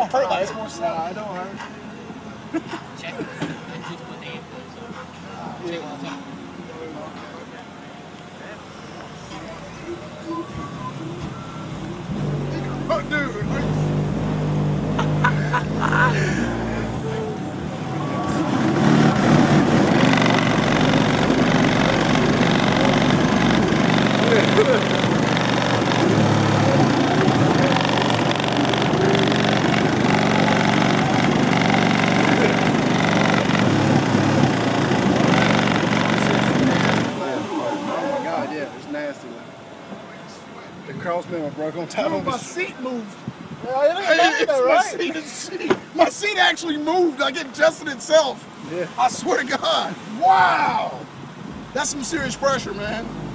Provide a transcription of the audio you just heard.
don't hurt like it's more sound. Nah, it don't hurt. Check it. And just put the influence on. Check one time. Oh, dude. The cross member broke on top of My seat moved. My seat actually moved. Like it adjusted itself. Yeah. I swear to God. Wow. That's some serious pressure, man.